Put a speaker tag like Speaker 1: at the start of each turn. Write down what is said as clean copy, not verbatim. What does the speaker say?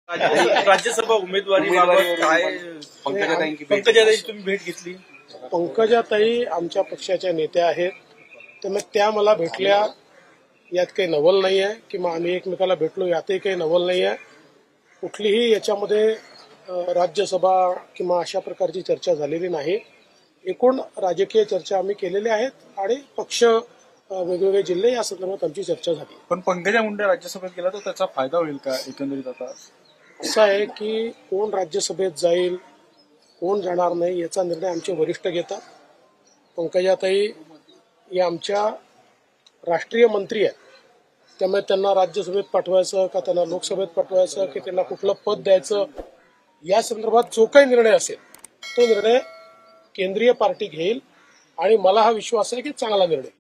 Speaker 1: राज्यसभा उमेदवारीबाबत काय पंकजाताईंची तुम्ही भेट घेतली?
Speaker 2: पंकजाताई आमच्या पक्षाच्या नेत्या आहेत, त्यामुळे त्या मला भेटल्या यात काही नवल नाही आहे किंवा आम्ही एकमेकाला भेटलो यातही काही नवल नाही आहे. कुठलीही याच्यामध्ये राज्यसभा किंवा अशा प्रकारची चर्चा झालेली नाही. एकूण राजकीय चर्चा आम्ही केलेल्या आहेत आणि पक्ष वेगवेगळे जिल्हे या संदर्भात आमची चर्चा झाली.
Speaker 3: पण पंकजा मुंडे राज्यसभेत गेला तर त्याचा फायदा होईल का एकंदरीत? आता
Speaker 2: असं आहे की कोण राज्यसभेत जाईल कोण जाणार नाही याचा निर्णय आमचे वरिष्ठ घेतात. पंकजाताई या आमच्या राष्ट्रीय मंत्री आहेत, त्यामुळे त्यांना राज्यसभेत पाठवायचं का त्यांना लोकसभेत पाठवायचं की त्यांना कुठलं पद द्यायचं या संदर्भात जो काही निर्णय असेल तो निर्णय केंद्रीय पार्टी घेईल आणि मला हा विश्वास आहे की चांगला निर्णय.